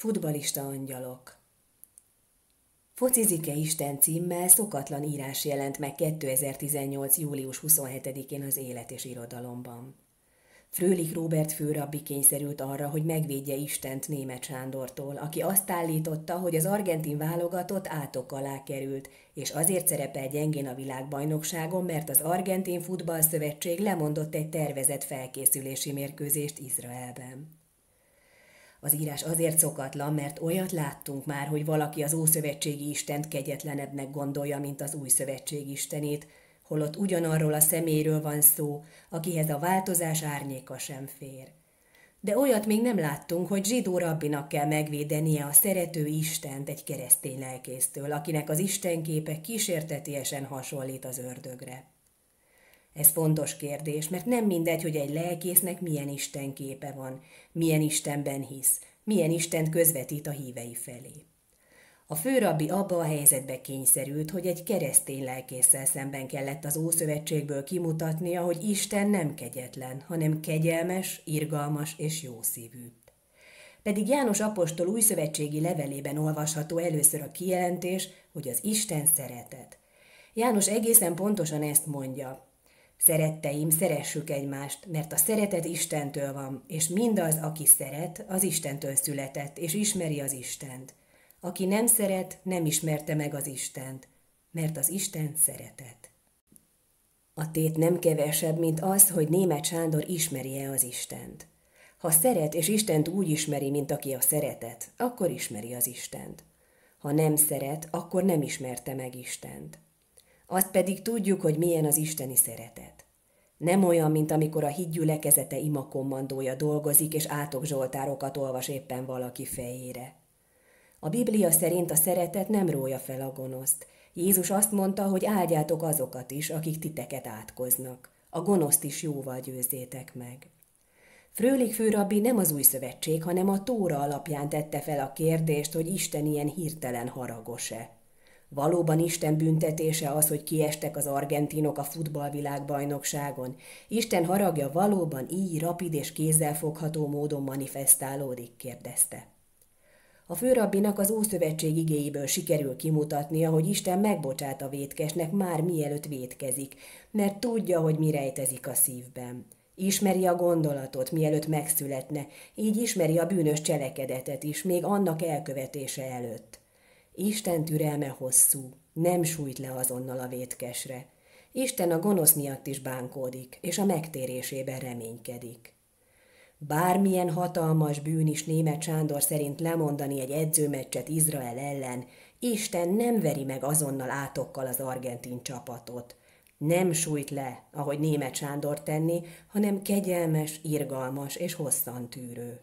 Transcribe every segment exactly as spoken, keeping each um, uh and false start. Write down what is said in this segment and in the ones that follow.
Futballista angyalok. Focizik-e Isten címmel szokatlan írás jelent meg kétezer-tizennyolc. július huszonhetedikén az Élet és Irodalomban. Fröhlich Róbert főrabbi kényszerült arra, hogy megvédje Istent Németh Sándortól, aki azt állította, hogy az argentin válogatott átok alá került, és azért szerepel gyengén a világbajnokságon, mert az Argentin Futballszövetség lemondott egy tervezett felkészülési mérkőzést Izraelben. Az írás azért szokatlan, mert olyat láttunk már, hogy valaki az ószövetségi Istent kegyetlenebbnek gondolja, mint az új szövetség istenét, holott ugyanarról a személyről van szó, akihez a változás árnyéka sem fér. De olyat még nem láttunk, hogy zsidó rabbinak kell megvédenie a szerető Istent egy keresztény lelkésztől, akinek az istenképe kísértetiesen hasonlít az ördögre. Ez fontos kérdés, mert nem mindegy, hogy egy lelkésznek milyen istenképe van, milyen Istenben hisz, milyen Istent közvetít a hívei felé. A főrabbi abba a helyzetbe kényszerült, hogy egy keresztény lelkésszel szemben kellett az Ószövetségből kimutatnia, hogy Isten nem kegyetlen, hanem kegyelmes, irgalmas és jószívű. Pedig János apostol újszövetségi levelében olvasható először a kijelentés, hogy az Isten szeretet. János egészen pontosan ezt mondja: Szeretteim, szeressük egymást, mert a szeretet Istentől van, és mindaz, aki szeret, az Istentől született, és ismeri az Istent. Aki nem szeret, nem ismerte meg az Istent, mert az Isten szeretet. A tét nem kevesebb, mint az, hogy Németh Sándor ismeri-e az Istent. Ha szeret, és Istent úgy ismeri, mint aki a szeretet, akkor ismeri az Istent. Ha nem szeret, akkor nem ismerte meg Istent. Azt pedig tudjuk, hogy milyen az isteni szeretet. Nem olyan, mint amikor a híd gyülekezete imakommandója dolgozik, és átokzsoltárokat olvas éppen valaki fejére. A Biblia szerint a szeretet nem rója fel a gonoszt. Jézus azt mondta, hogy áldjátok azokat is, akik titeket átkoznak. A gonoszt is jóval győzzétek meg. Fröhlich főrabbi nem az új szövetség, hanem a Tóra alapján tette fel a kérdést, hogy Isten ilyen hirtelen haragos-e. Valóban Isten büntetése az, hogy kiestek az argentinok a futballvilágbajnokságon? Isten haragja valóban így rapid és kézzelfogható módon manifestálódik? Kérdezte. A főrabbinak az Ószövetség igéiből sikerül kimutatnia, hogy Isten megbocsát a vétkesnek már mielőtt vétkezik, mert tudja, hogy mi rejtezik a szívben. Ismeri a gondolatot, mielőtt megszületne, így ismeri a bűnös cselekedetet is, még annak elkövetése előtt. Isten türelme hosszú, nem sújt le azonnal a vétkesre. Isten a gonosz miatt is bánkódik, és a megtérésében reménykedik. Bármilyen hatalmas bűn is Németh Sándor szerint lemondani egy edzőmeccset Izrael ellen, Isten nem veri meg azonnal átokkal az argentin csapatot. Nem sújt le, ahogy Németh Sándor tenni, hanem kegyelmes, irgalmas és hosszantűrő.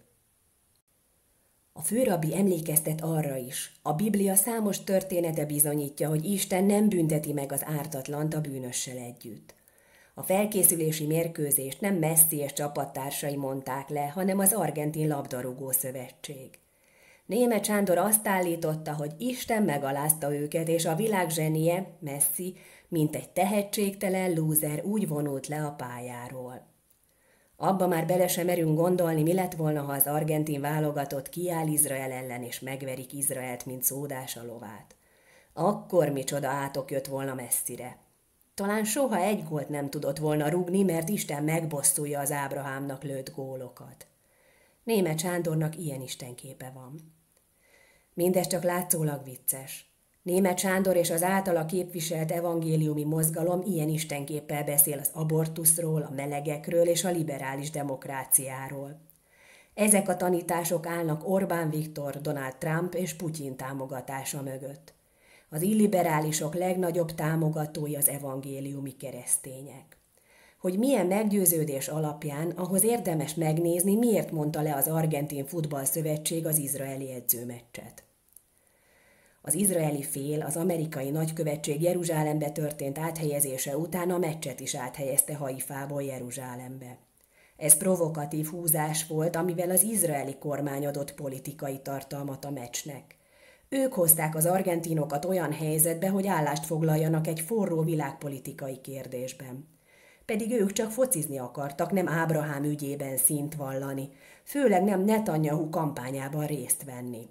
A főrabbi emlékeztet arra is, a Biblia számos története bizonyítja, hogy Isten nem bünteti meg az ártatlant a bűnössel együtt. A felkészülési mérkőzést nem Messi és csapattársai mondták le, hanem az Argentin Labdarúgó Szövetség. Németh Sándor azt állította, hogy Isten megalázta őket, és a világ zsenie, Messi, mint egy tehetségtelen lúzer úgy vonult le a pályáról. Abba már bele sem merünk gondolni, mi lett volna, ha az argentin válogatott kiáll Izrael ellen, és megverik Izraelt, mint szódás a lovát. Akkor micsoda átok jött volna Messire. Talán soha egy gólt nem tudott volna rúgni, mert Isten megbosszulja az Ábrahámnak lőtt gólokat. Németh Sándornak ilyen istenképe van. Mindez csak látszólag vicces. Németh Sándor és az általa képviselt evangéliumi mozgalom ilyen istenképpel beszél az abortuszról, a melegekről és a liberális demokráciáról. Ezek a tanítások állnak Orbán Viktor, Donald Trump és Putyin támogatása mögött. Az illiberálisok legnagyobb támogatói az evangéliumi keresztények. Hogy milyen meggyőződés alapján, ahhoz érdemes megnézni, miért mondta le az Argentin Futballszövetség az izraeli edzőmeccset. Az izraeli fél az amerikai nagykövetség Jeruzsálembe történt áthelyezése után a meccset is áthelyezte Haifából Jeruzsálembe. Ez provokatív húzás volt, amivel az izraeli kormány adott politikai tartalmat a meccsnek. Ők hozták az argentinokat olyan helyzetbe, hogy állást foglaljanak egy forró világpolitikai kérdésben. pedig ők csak focizni akartak, nem Ábrahám ügyében színt vallani, főleg nem Netanyahu kampányában részt venni.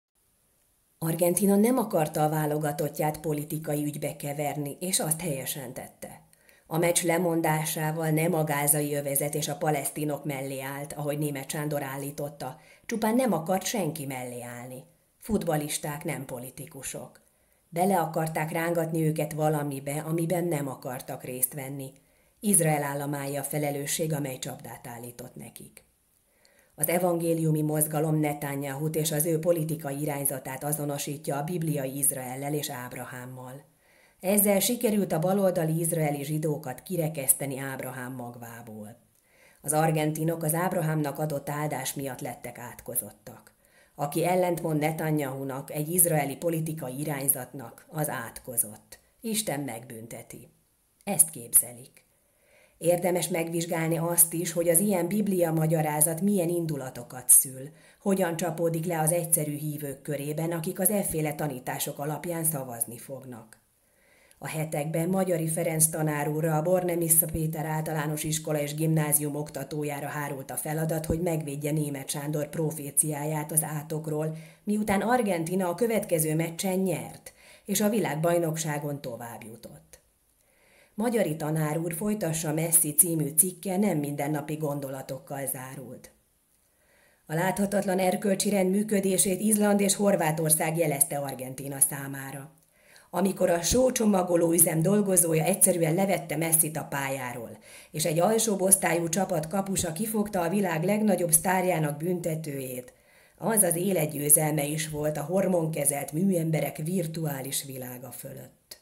Argentína nem akarta a válogatottját politikai ügybe keverni, és azt helyesen tette. A meccs lemondásával nem a gázai övezet és a palesztinok mellé állt, ahogy Németh Sándor állította, csupán nem akart senki mellé állni. Futballisták, nem politikusok. Bele akarták rángatni őket valamibe, amiben nem akartak részt venni. Izrael államája a felelősség, amely csapdát állított nekik. Az evangéliumi mozgalom Netanyahut és az ő politikai irányzatát azonosítja a bibliai Izraellel és Ábrahámmal. Ezzel sikerült a baloldali izraeli zsidókat kirekeszteni Ábrahám magvából. Az argentinok az Ábrahámnak adott áldás miatt lettek átkozottak. Aki ellentmond Netanyahunak, egy izraeli politikai irányzatnak, az átkozott. Isten megbünteti. Ezt képzelik. Érdemes megvizsgálni azt is, hogy az ilyen biblia magyarázat milyen indulatokat szül, hogyan csapódik le az egyszerű hívők körében, akik az efféle tanítások alapján szavazni fognak. A hetekben Magyari Ferenc tanár úrra, a Bornemissza Péter általános iskola és gimnázium oktatójára hárult a feladat, hogy megvédje Németh Sándor proféciáját az átokról, miután Argentína a következő meccsen nyert, és a világbajnokságon tovább jutott. Magyari tanár úr folytassa Messi című cikke nem mindennapi gondolatokkal zárult. A láthatatlan erkölcsi rend működését Izland és Horvátország jelezte Argentína számára. Amikor a sócsomagoló üzem dolgozója egyszerűen levette Messit a pályáról, és egy alsóbb osztályú csapat kapusa kifogta a világ legnagyobb sztárjának büntetőjét, az az életgyőzelme is volt a hormonkezelt műemberek virtuális világa fölött.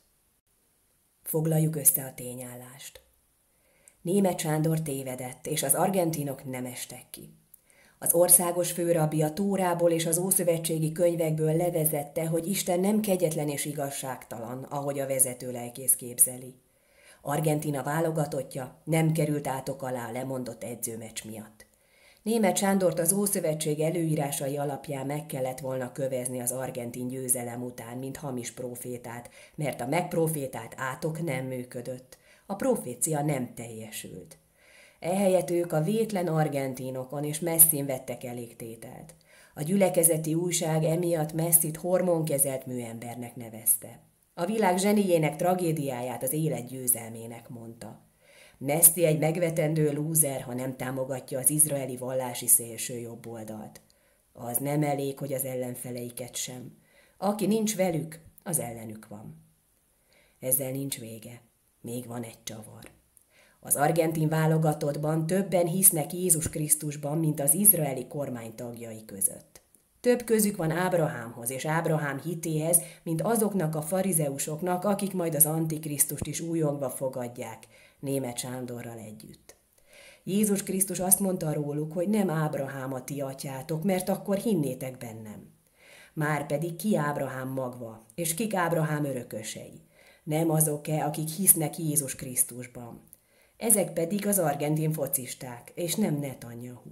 Foglaljuk össze a tényállást. Németh Sándor tévedett, és az argentinok nem estek ki. Az országos főrabbi a Tórából és az ószövetségi könyvekből levezette, hogy Isten nem kegyetlen és igazságtalan, ahogy a vezető lelkész képzeli. Argentína válogatottja nem került átok alá a lemondott edzőmeccs miatt. Németh Sándort az Ószövetség előírásai alapján meg kellett volna kövezni az argentin győzelem után, mint hamis prófétát, mert a megprofétált átok nem működött, a profécia nem teljesült. Ehelyett ők a vétlen argentinokon és Messin vettek elég tételt. A gyülekezeti újság emiatt Messit hormonkezelt műembernek nevezte. A világ zseniének tragédiáját az élet győzelmének mondta. Messi egy megvetendő lúzer, ha nem támogatja az izraeli vallási szélső jobboldalt. Az nem elég, hogy az ellenfeleiket sem. Aki nincs velük, az ellenük van. Ezzel nincs vége. Még van egy csavar. Az argentin válogatottban többen hisznek Jézus Krisztusban, mint az izraeli kormány tagjai között. Több közük van Ábrahámhoz és Ábrahám hitéhez, mint azoknak a farizeusoknak, akik majd az Antikrisztust is újongva fogadják, Németh Sándorral együtt. Jézus Krisztus azt mondta róluk, hogy nem Ábrahám a ti atyátok, mert akkor hinnétek bennem. Márpedig ki Ábrahám magva, és kik Ábrahám örökösei? Nem azok-e, akik hisznek Jézus Krisztusban. Ezek pedig az argentin focisták, és nem Netanyahu.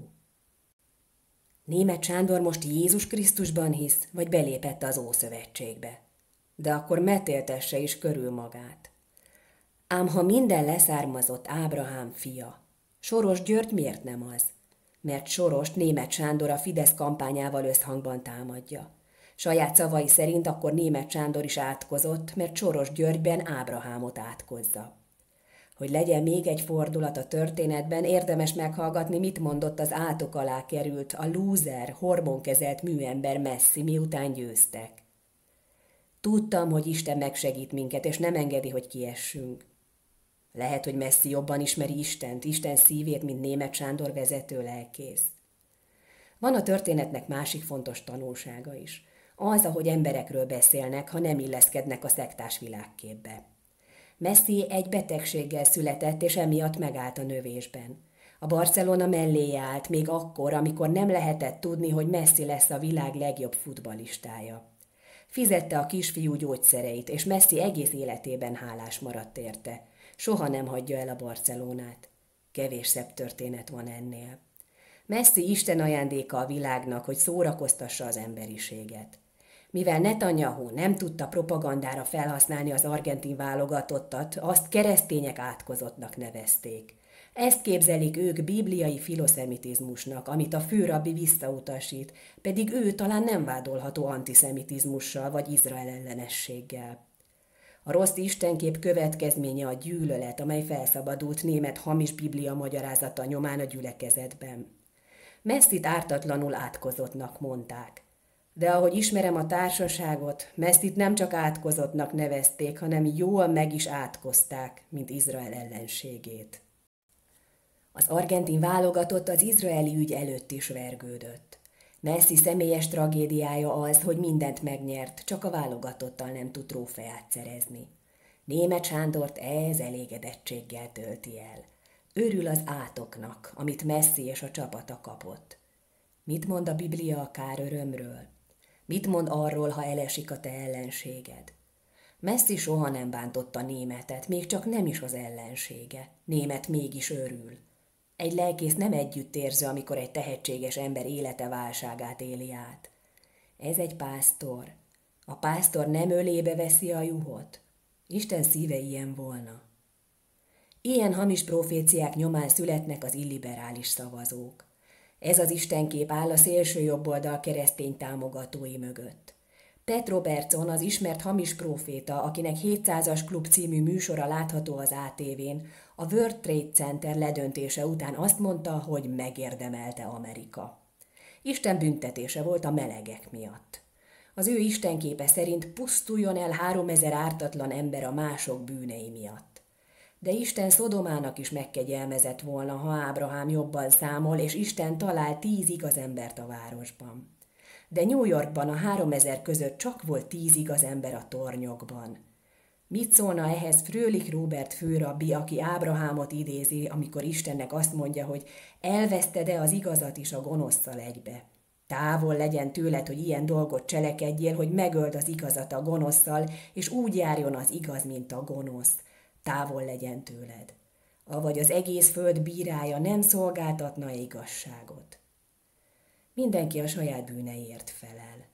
Németh Sándor most Jézus Krisztusban hisz, vagy belépett az Ószövetségbe? De akkor metéltesse is körül magát. Ám ha minden leszármazott Ábrahám fia, Soros György miért nem az? Mert Sorost Németh Sándor a Fidesz kampányával összhangban támadja. Saját szavai szerint akkor Németh Sándor is átkozott, mert Soros Györgyben Ábrahámot átkozza. Hogy legyen még egy fordulat a történetben, érdemes meghallgatni, mit mondott az átok alá került, a lúzer, hormonkezelt műember Messi, miután győztek. Tudtam, hogy Isten megsegít minket, és nem engedi, hogy kiessünk. Lehet, hogy Messi jobban ismeri Istent, Isten szívét, mint Németh Sándor vezető lelkész. Van a történetnek másik fontos tanulsága is. Az, ahogy emberekről beszélnek, ha nem illeszkednek a szektás világképbe. Messi egy betegséggel született, és emiatt megállt a növésben. A Barcelona melléje állt még akkor, amikor nem lehetett tudni, hogy Messi lesz a világ legjobb futballistája. Fizette a kisfiú gyógyszereit, és Messi egész életében hálás maradt érte. Soha nem hagyja el a Barcelonát. Kevés szebb történet van ennél. Messi Isten ajándéka a világnak, hogy szórakoztassa az emberiséget. Mivel Netanyahu nem tudta propagandára felhasználni az argentin válogatottat, azt keresztények átkozottnak nevezték. Ezt képzelik ők bibliai filoszemitizmusnak, amit a főrabbi visszautasít, pedig ő talán nem vádolható antiszemitizmussal vagy Izrael ellenességgel. A rossz istenkép következménye a gyűlölet, amely felszabadult német hamis biblia magyarázata nyomán a gyülekezetben. Messzit ártatlanul átkozottnak mondták. De ahogy ismerem a társaságot, Messzit nem csak átkozottnak nevezték, hanem jól meg is átkozták, mint Izrael ellenségét. Az argentin válogatott az izraeli ügy előtt is vergődött. Messzi személyes tragédiája az, hogy mindent megnyert, csak a válogatottal nem tud trófeát szerezni. Németh Sándort ez elégedettséggel tölti el. Örül az átoknak, amit Messzi és a csapata kapott. Mit mond a Biblia a kárörömről? Mit mond arról, ha elesik a te ellenséged? Messzi soha nem bántotta Németet, még csak nem is az ellensége. Németh mégis örül. Egy lelkész nem együttérző, amikor egy tehetséges ember élete válságát éli át. Ez egy pásztor. A pásztor nem ölébe veszi a juhot. Isten szíve ilyen volna. Ilyen hamis proféciák nyomán születnek az illiberális szavazók. Ez az istenkép áll a szélső jobboldal keresztény támogatói mögött. Pat Robertson, az ismert hamis próféta, akinek hétszázas klub című műsora látható az á té vén, a World Trade Center ledöntése után azt mondta, hogy megérdemelte Amerika. Isten büntetése volt a melegek miatt. Az ő istenképe szerint pusztuljon el háromezer ártatlan ember a mások bűnei miatt. De Isten Szodomának is megkegyelmezett volna, ha Ábrahám jobban számol, és Isten talál tíz igaz embert a városban. De New Yorkban a háromezer között csak volt tíz igaz ember a tornyokban. Mit szólna ehhez Fröhlich Róbert főrabbi, aki Ábrahámot idézi, amikor Istennek azt mondja, hogy elveszted-e az igazat is a gonoszszal egybe? Távol legyen tőled, hogy ilyen dolgot cselekedjél, hogy megöld az igazat a gonoszszal, és úgy járjon az igaz, mint a gonosz. Távol legyen tőled. Avagy az egész föld bírája nem szolgáltatna igazságot. Mindenki a saját bűneiért felel.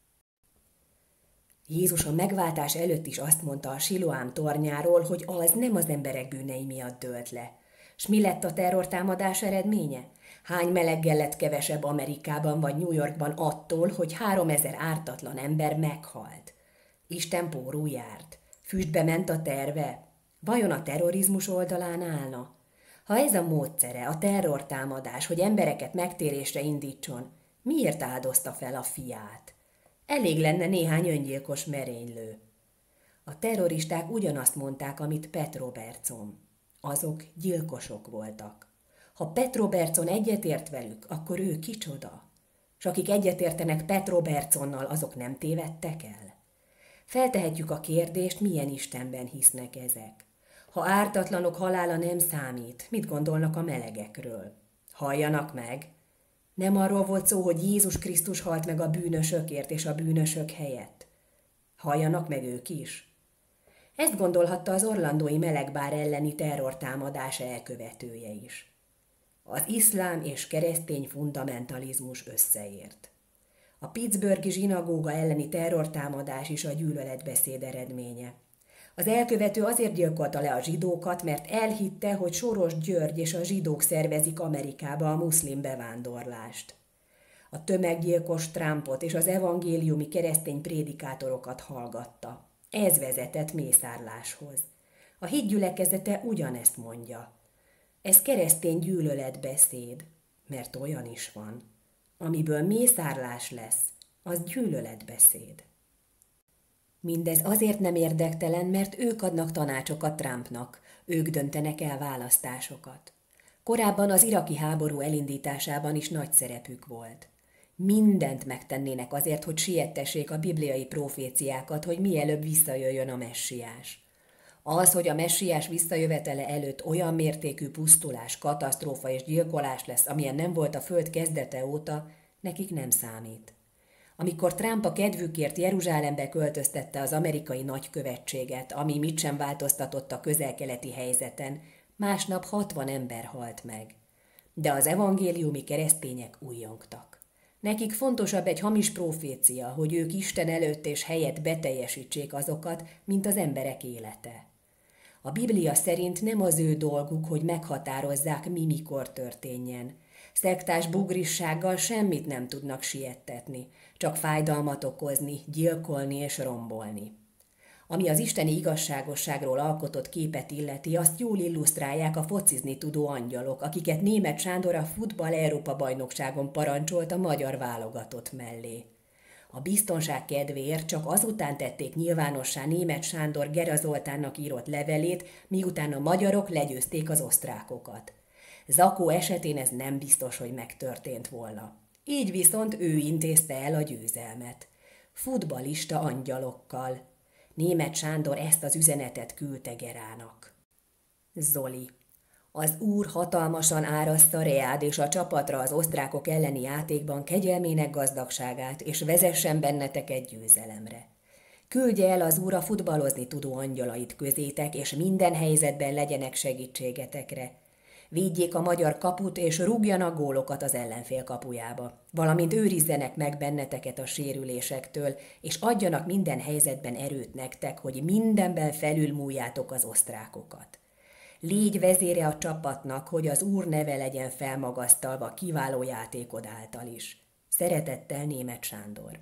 Jézus a megváltás előtt is azt mondta a Siloám tornyáról, hogy az nem az emberek bűnei miatt dőlt le. S mi lett a terrortámadás eredménye? Hány meleggel lett kevesebb Amerikában vagy New Yorkban attól, hogy háromezer ártatlan ember meghalt? Isten póró járt. Füstbe ment a terve? Vajon a terrorizmus oldalán állna? Ha ez a módszere, a terrortámadás, hogy embereket megtérésre indítson, miért áldozta fel a fiát? Elég lenne néhány öngyilkos merénylő. A terroristák ugyanazt mondták, amit Pat Robertson. Azok gyilkosok voltak. Ha Pat Robertson egyetért velük, akkor ő kicsoda? S akik egyetértenek Pat Robertsonnal, azok nem tévedtek el? Feltehetjük a kérdést, milyen Istenben hisznek ezek. Ha ártatlanok halála nem számít, mit gondolnak a melegekről? Halljanak meg! Nem arról volt szó, hogy Jézus Krisztus halt meg a bűnösökért és a bűnösök helyett. Halljanak meg ők is. Ezt gondolhatta az orlandói melegbár elleni terrortámadás elkövetője is. Az iszlám és keresztény fundamentalizmus összeért. A pittsburghi zsinagóga elleni terrortámadás is a gyűlöletbeszéd eredménye. Az elkövető azért gyilkolta le a zsidókat, mert elhitte, hogy Soros György és a zsidók szervezik Amerikába a muszlim bevándorlást. A tömeggyilkos Trumpot és az evangéliumi keresztény prédikátorokat hallgatta. Ez vezetett mészárláshoz. A hitgyülekezete ugyanezt mondja. Ez keresztény gyűlöletbeszéd, mert olyan is van. Amiből mészárlás lesz, az gyűlöletbeszéd. Mindez azért nem érdektelen, mert ők adnak tanácsokat Trumpnak, ők döntenek el választásokat. Korábban az iraki háború elindításában is nagy szerepük volt. Mindent megtennének azért, hogy siettessék a bibliai proféciákat, hogy mielőbb visszajöjjön a messiás. Az, hogy a messiás visszajövetele előtt olyan mértékű pusztulás, katasztrófa és gyilkolás lesz, amilyen nem volt a föld kezdete óta, nekik nem számít. Amikor Trump a kedvükért Jeruzsálembe költöztette az amerikai nagykövetséget, ami mit sem változtatott a közel-keleti helyzeten, másnap hatvan ember halt meg. De az evangéliumi keresztények újjongtak. Nekik fontosabb egy hamis profécia, hogy ők Isten előtt és helyett beteljesítsék azokat, mint az emberek élete. A Biblia szerint nem az ő dolguk, hogy meghatározzák, mi mikor történjen. Szektás bugrissággal semmit nem tudnak siettetni, csak fájdalmat okozni, gyilkolni és rombolni. Ami az isteni igazságosságról alkotott képet illeti, azt jól illusztrálják a focizni tudó angyalok, akiket Németh Sándor a futball Európa-bajnokságon parancsolt a magyar válogatott mellé. A biztonság kedvéért csak azután tették nyilvánossá Németh Sándor Gera Zoltánnak írott levelét, miután a magyarok legyőzték az osztrákokat. Zakó esetén ez nem biztos, hogy megtörtént volna. Így viszont ő intézte el a győzelmet. Futballista angyalokkal. Németh Sándor ezt az üzenetet küldte Gerának. Zoli. Az Úr hatalmasan árassza Reád és a csapatra az osztrákok elleni játékban kegyelmének gazdagságát, és vezessen benneteket győzelemre. Küldje el az Úr a futballozni tudó angyalait közétek, és minden helyzetben legyenek segítségetekre. Védjék a magyar kaput, és rúgjanak gólokat az ellenfél kapujába, valamint őrizzenek meg benneteket a sérülésektől, és adjanak minden helyzetben erőt nektek, hogy mindenben felülmúljátok az osztrákokat. Légy vezére a csapatnak, hogy az Úr neve legyen felmagasztalva kiváló játékod által is. Szeretettel, Németh Sándor.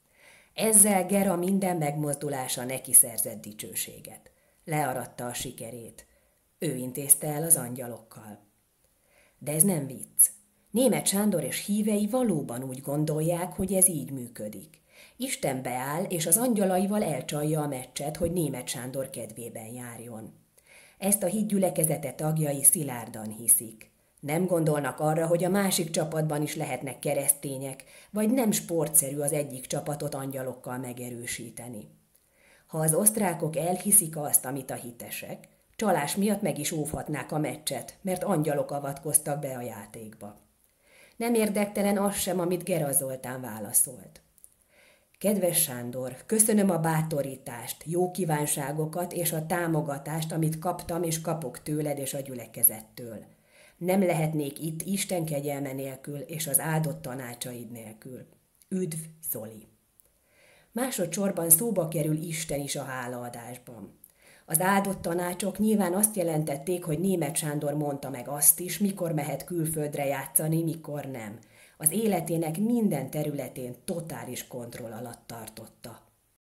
Ezzel Gera minden megmozdulása neki szerzett dicsőséget. Learatta a sikerét. Ő intézte el az angyalokkal. De ez nem vicc. Németh Sándor és hívei valóban úgy gondolják, hogy ez így működik. Isten beáll, és az angyalaival elcsalja a meccset, hogy Németh Sándor kedvében járjon. Ezt a hitgyülekezete tagjai szilárdan hiszik. Nem gondolnak arra, hogy a másik csapatban is lehetnek keresztények, vagy nem sportszerű az egyik csapatot angyalokkal megerősíteni. Ha az osztrákok elhiszik azt, amit a hitesek, csalás miatt meg is óvhatnák a meccset, mert angyalok avatkoztak be a játékba. Nem érdektelen az sem, amit Gera Zoltán válaszolt. Kedves Sándor, köszönöm a bátorítást, jó kívánságokat és a támogatást, amit kaptam és kapok tőled és a gyülekezettől. Nem lehetnék itt Isten kegyelme nélkül és az áldott tanácsaid nélkül. Üdv, Zoli! Másodszorban szóba kerül Isten is a hálaadásban. Az áldott tanácsok nyilván azt jelentették, hogy Németh Sándor mondta meg azt is, mikor mehet külföldre játszani, mikor nem. Az életének minden területén totális kontroll alatt tartotta.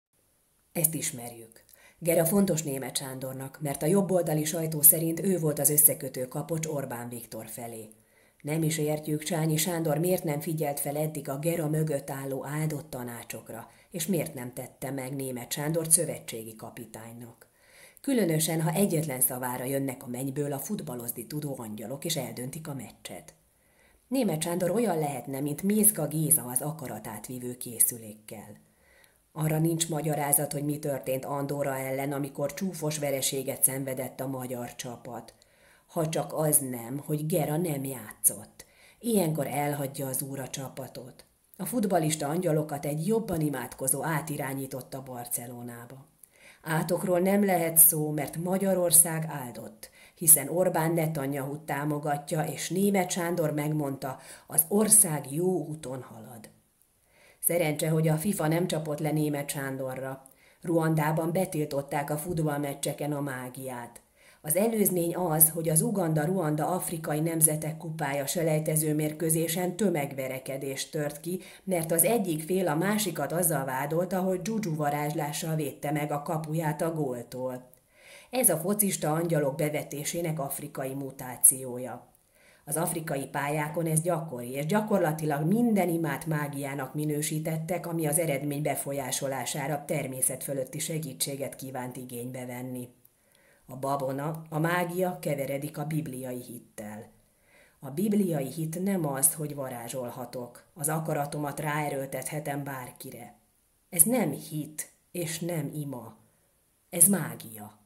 Ezt ismerjük. Gera fontos Németh Sándornak, mert a jobboldali sajtó szerint ő volt az összekötő kapocs Orbán Viktor felé. Nem is értjük, Csányi Sándor miért nem figyelt fel eddig a Gera mögött álló áldott tanácsokra, és miért nem tette meg Németh Sándort szövetségi kapitánynak. Különösen, ha egyetlen szavára jönnek a mennyből a futballozni tudó angyalok, és eldöntik a meccset. Németh Sándor olyan lehetne, mint Mézga Géza az akaratát vívő készülékkel. Arra nincs magyarázat, hogy mi történt Andorra ellen, amikor csúfos vereséget szenvedett a magyar csapat. Ha csak az nem, hogy Gera nem játszott. Ilyenkor elhagyja az Úr a csapatot. A futballista angyalokat egy jobban imádkozó átirányította Barcelonába. Átokról nem lehet szó, mert Magyarország áldott, hiszen Orbán Netanyahut támogatja, és Németh Sándor megmondta, az ország jó úton halad. Szerencse, hogy a FIFA nem csapott le Németh Sándorra. Ruandában betiltották a futballmeccseken a mágiát. Az előzmény az, hogy az Uganda-Ruanda Afrikai Nemzetek Kupája selejtező mérkőzésen tömegverekedés tört ki, mert az egyik fél a másikat azzal vádolta, hogy dzsuzsu varázslással védte meg a kapuját a góltól. Ez a focista angyalok bevetésének afrikai mutációja. Az afrikai pályákon ez gyakori, és gyakorlatilag minden imát mágiának minősítettek, ami az eredmény befolyásolására természet fölötti segítséget kívánt igénybe venni. A babona, a mágia keveredik a bibliai hittel. A bibliai hit nem az, hogy varázsolhatok, az akaratomat ráerőltethetem bárkire. Ez nem hit, és nem ima. Ez mágia.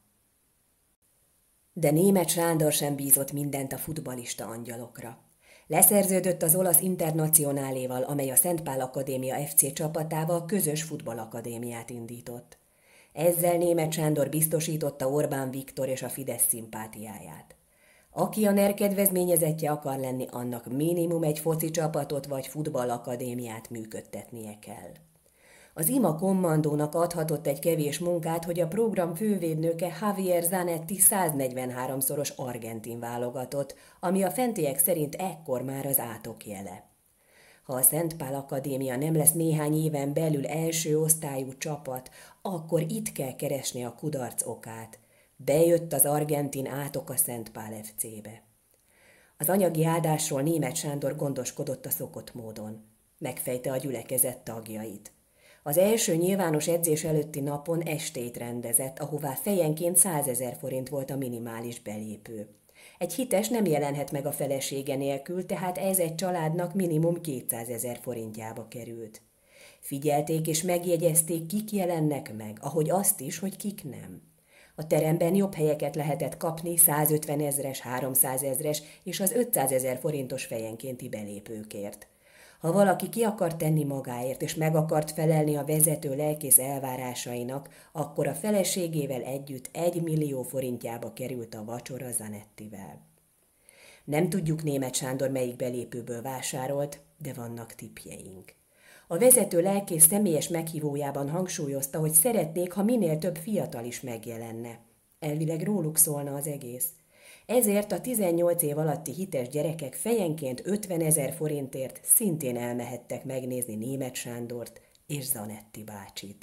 De Németh Sándor sem bízott mindent a futballista angyalokra. Leszerződött az olasz Internacionáléval, amely a Szent Pál Akadémia ef cé csapatával közös futballakadémiát indított. Ezzel Németh Sándor biztosította Orbán Viktor és a Fidesz szimpátiáját. Aki a NER kedvezményezettje akar lenni, annak minimum egy foci csapatot vagy futballakadémiát működtetnie kell. Az IMA kommandónak adhatott egy kevés munkát, hogy a program fővédnöke Javier Zanetti száznegyvenháromszoros argentin válogatott, ami a fentiek szerint ekkor már az átok jele. Ha a Szent Pál Akadémia nem lesz néhány éven belül első osztályú csapat, akkor itt kell keresni a kudarc okát. Bejött az argentin átok a Szent Pál ef cé-be. Az anyagi áldásról Németh Sándor gondoskodott a szokott módon. Megfejte a gyülekezet tagjait. Az első nyilvános edzés előtti napon estét rendezett, ahová fejenként százezer forint volt a minimális belépő. Egy hites nem jelenhet meg a felesége nélkül, tehát ez egy családnak minimum kétszázezer forintjába került. Figyelték és megjegyezték, kik jelennek meg, ahogy azt is, hogy kik nem. A teremben jobb helyeket lehetett kapni százötvenezres, háromszázezres és az ötszázezer forintos fejenkénti belépőkért. Ha valaki ki akart tenni magáért, és meg akart felelni a vezető lelkész elvárásainak, akkor a feleségével együtt egy millió forintjába került a vacsora Zanettivel. Nem tudjuk, Németh Sándor melyik belépőből vásárolt, de vannak tippjeink. A vezető lelkész személyes meghívójában hangsúlyozta, hogy szeretnék, ha minél több fiatal is megjelenne. Elvileg róluk szólna az egész. Ezért a tizennyolc év alatti hites gyerekek fejenként ötvenezer forintért szintén elmehettek megnézni Németh Sándort és Zanetti bácsit.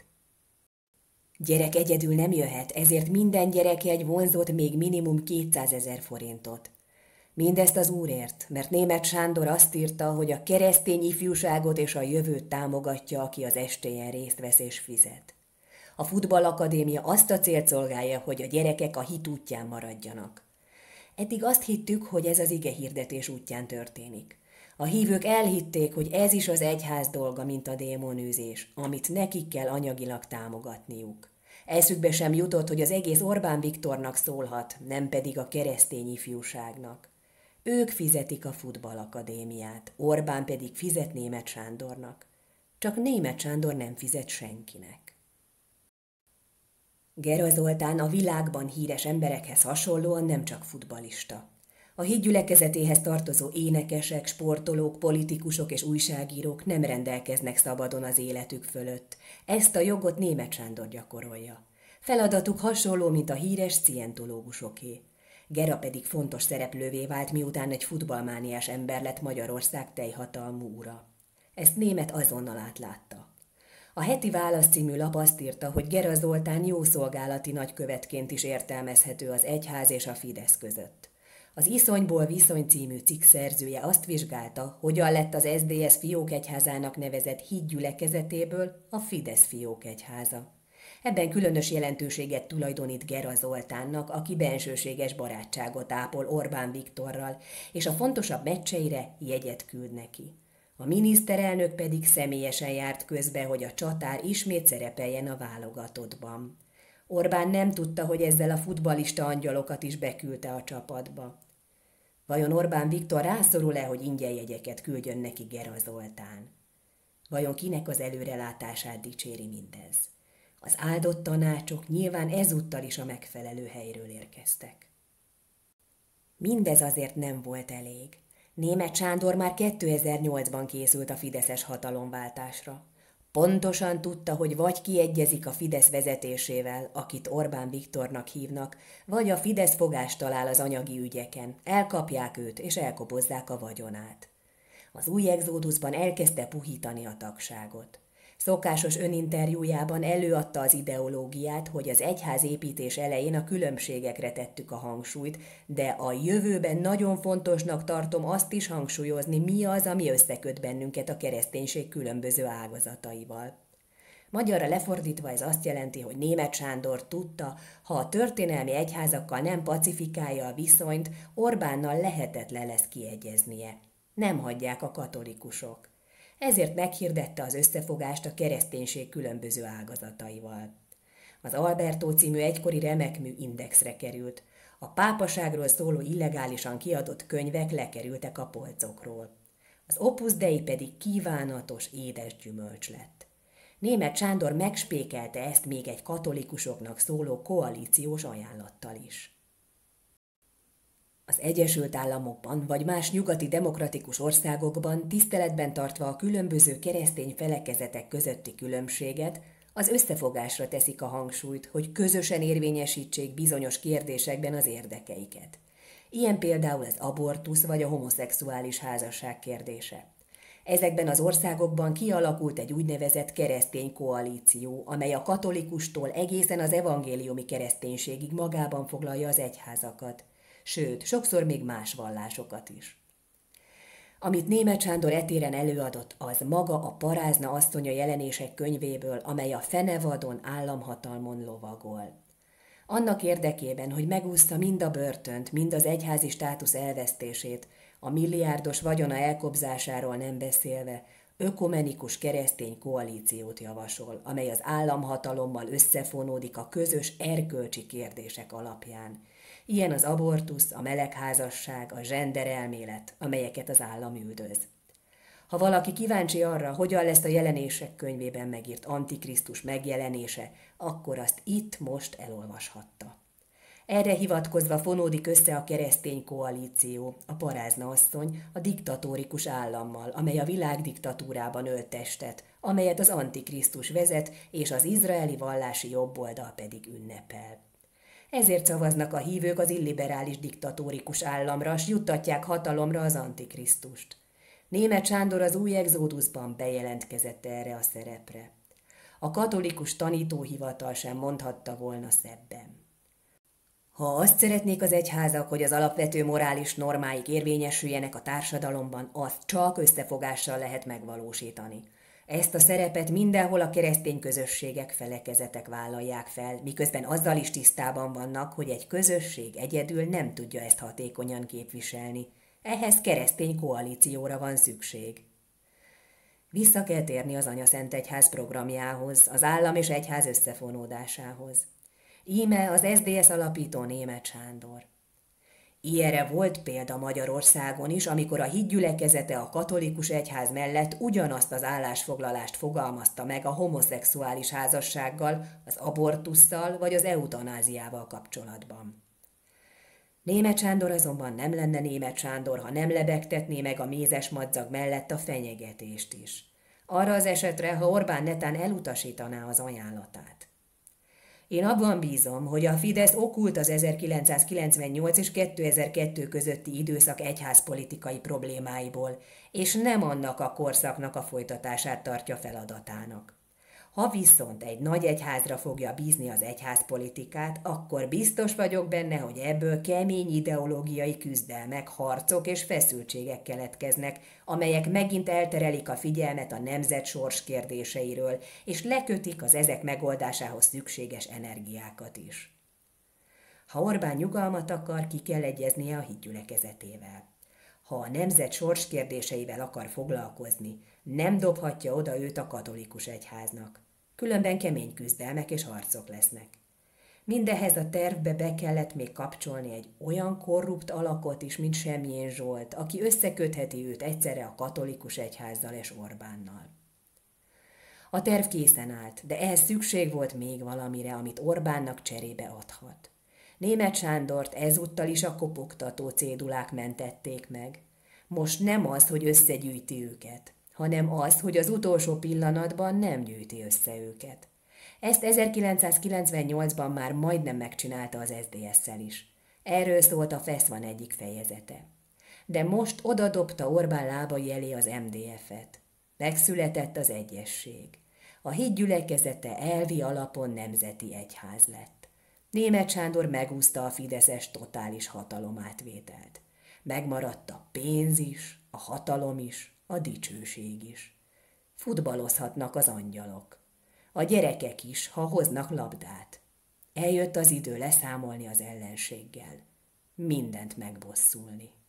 Gyerek egyedül nem jöhet, ezért minden gyerekjegy vonzott még minimum kétszázezer forintot. Mindezt az Úrért, mert Németh Sándor azt írta, hogy a keresztény ifjúságot és a jövőt támogatja, aki az estéjen részt vesz és fizet. A futballakadémia azt a célt szolgálja, hogy a gyerekek a hit útján maradjanak. Eddig azt hittük, hogy ez az ige hirdetés útján történik. A hívők elhitték, hogy ez is az egyház dolga, mint a démonűzés, amit nekik kell anyagilag támogatniuk. Eszükbe sem jutott, hogy az egész Orbán Viktornak szólhat, nem pedig a keresztény ifjúságnak. Ők fizetik a futballakadémiát, Orbán pedig fizet Németh Sándornak. Csak Németh Sándor nem fizet senkinek. Gera Zoltán a világban híres emberekhez hasonlóan nem csak futballista. A híd gyülekezetéhez tartozó énekesek, sportolók, politikusok és újságírók nem rendelkeznek szabadon az életük fölött. Ezt a jogot Németh Sándor gyakorolja. Feladatuk hasonló, mint a híres szientológusoké. Gera pedig fontos szereplővé vált, miután egy futballmániás ember lett Magyarország teljhatalmú ura. Ezt Németh azonnal átlátta. A Heti Válasz című lap azt írta, hogy Gera Zoltán jó szolgálati nagykövetként is értelmezhető az egyház és a Fidesz között. Az Iszonyból Viszony című cikk szerzője azt vizsgálta, hogyan lett az es zé dé es fiókegyházának nevezett hídgyülekezetéből a Fidesz fiókegyháza. Ebben különös jelentőséget tulajdonít Gera Zoltánnak, aki bensőséges barátságot ápol Orbán Viktorral, és a fontosabb meccseire jegyet küld neki. A miniszterelnök pedig személyesen járt közbe, hogy a csatár ismét szerepeljen a válogatottban. Orbán nem tudta, hogy ezzel a futballista angyalokat is beküldte a csapatba. Vajon Orbán Viktor rászorul-e, hogy ingyen jegyeket küldjön neki Gera Zoltán? Vajon kinek az előrelátását dicséri mindez? Az áldott tanácsok nyilván ezúttal is a megfelelő helyről érkeztek. Mindez azért nem volt elég. Németh Sándor már kétezer-nyolcban készült a fideszes hatalomváltásra. Pontosan tudta, hogy vagy kiegyezik a Fidesz vezetésével, akit Orbán Viktornak hívnak, vagy a Fidesz fogást talál az anyagi ügyeken, elkapják őt és elkobozzák a vagyonát. Az új exóduszban elkezdte puhítani a tagságot. Szokásos öninterjújában előadta az ideológiát, hogy az egyházépítés elején a különbségekre tettük a hangsúlyt, de a jövőben nagyon fontosnak tartom azt is hangsúlyozni, mi az, ami összeköt bennünket a kereszténység különböző ágazataival. Magyarra lefordítva ez azt jelenti, hogy Németh Sándor tudta, ha a történelmi egyházakkal nem pacifikálja a viszonyt, Orbánnal lehetetlen lesz kiegyeznie. Nem hagyják a katolikusok. Ezért meghirdette az összefogást a kereszténység különböző ágazataival. Az Albertó című egykori remekmű indexre került. A pápaságról szóló illegálisan kiadott könyvek lekerültek a polcokról. Az Opus Dei pedig kívánatos, édes gyümölcs lett. Németh Sándor megspékelte ezt még egy katolikusoknak szóló koalíciós ajánlattal is. Az Egyesült Államokban vagy más nyugati demokratikus országokban tiszteletben tartva a különböző keresztény felekezetek közötti különbséget, az összefogásra teszik a hangsúlyt, hogy közösen érvényesítsék bizonyos kérdésekben az érdekeiket. Ilyen például az abortusz vagy a homoszexuális házasság kérdése. Ezekben az országokban kialakult egy úgynevezett keresztény koalíció, amely a katolikustól egészen az evangéliumi kereszténységig magában foglalja az egyházakat, sőt, sokszor még más vallásokat is. Amit Németh Sándor etéren előadott, az maga a Parázna asszonya jelenések könyvéből, amely a fenevadon államhatalmon lovagol. Annak érdekében, hogy megúszta mind a börtönt, mind az egyházi státusz elvesztését, a milliárdos vagyona elkobzásáról nem beszélve, ökumenikus keresztény koalíciót javasol, amely az államhatalommal összefonódik a közös erkölcsi kérdések alapján. Ilyen az abortusz, a melegházasság, a zsenderelmélet, amelyeket az állam üldöz. Ha valaki kíváncsi arra, hogyan lesz a jelenések könyvében megírt Antikrisztus megjelenése, akkor azt itt most elolvashatta. Erre hivatkozva fonódik össze a keresztény koalíció, a Parázna asszony a diktatórikus állammal, amely a világ diktatúrában ölt testet, amelyet az Antikrisztus vezet, és az izraeli vallási jobboldal pedig ünnepel. Ezért szavaznak a hívők az illiberális diktatórikus államra, s juttatják hatalomra az Antikrisztust. Németh Sándor az új exóduszban bejelentkezett erre a szerepre. A katolikus tanítóhivatal sem mondhatta volna szebben. Ha azt szeretnék az egyházak, hogy az alapvető morális normáik érvényesüljenek a társadalomban, azt csak összefogással lehet megvalósítani. Ezt a szerepet mindenhol a keresztény közösségek, felekezetek vállalják fel, miközben azzal is tisztában vannak, hogy egy közösség egyedül nem tudja ezt hatékonyan képviselni. Ehhez keresztény koalícióra van szükség. Vissza kell térni az Anyaszentegyház programjához, az állam és egyház összefonódásához. Íme az es zé dé es alapító Németh Sándor. Ilyenre volt példa Magyarországon is, amikor a hitgyülekezete a katolikus egyház mellett ugyanazt az állásfoglalást fogalmazta meg a homoszexuális házassággal, az abortusszal vagy az eutanáziával kapcsolatban. Németh Sándor azonban nem lenne Németh Sándor, ha nem lebegtetné meg a mézes madzag mellett a fenyegetést is. Arra az esetre, ha Orbán netán elutasítaná az ajánlatát. Én abban bízom, hogy a Fidesz okult az ezerkilencszázkilencvennyolc és kétezer-kettő közötti időszak egyházpolitikai problémáiból, és nem annak a korszaknak a folytatását tartja feladatának. Ha viszont egy nagy egyházra fogja bízni az egyházpolitikát, akkor biztos vagyok benne, hogy ebből kemény ideológiai küzdelmek, harcok és feszültségek keletkeznek, amelyek megint elterelik a figyelmet a nemzet sors kérdéseiről, és lekötik az ezek megoldásához szükséges energiákat is. Ha Orbán nyugalmat akar, ki kell egyeznie a hitgyülekezetével. Ha a nemzet sors kérdéseivel akar foglalkozni, nem dobhatja oda őt a katolikus egyháznak. Különben kemény küzdelmek és harcok lesznek. Mindehhez a tervbe be kellett még kapcsolni egy olyan korrupt alakot is, mint Semjén Zsolt, aki összekötheti őt egyszerre a katolikus egyházzal és Orbánnal. A terv készen állt, de ehhez szükség volt még valamire, amit Orbánnak cserébe adhat. Németh Sándort ezúttal is a kopogtató cédulák mentették meg. Most nem az, hogy összegyűjti őket, hanem az, hogy az utolsó pillanatban nem gyűjti össze őket. Ezt ezerkilencszázkilencvennyolcban már majdnem megcsinálta az es zé dé es-szel is. Erről szólt a FESZ van egyik fejezete. De most odadobta Orbán lábai elé az em dé ef-et. Megszületett az egyesség. A hitgyülekezete elvi alapon nemzeti egyház lett. Németh Sándor megúszta a fideszes totális hatalomátvételt. Megmaradt a pénz is, a hatalom is, a dicsőség is. Futballozhatnak az angyalok. A gyerekek is, ha hoznak labdát. Eljött az idő leszámolni az ellenséggel. Mindent megbosszulni.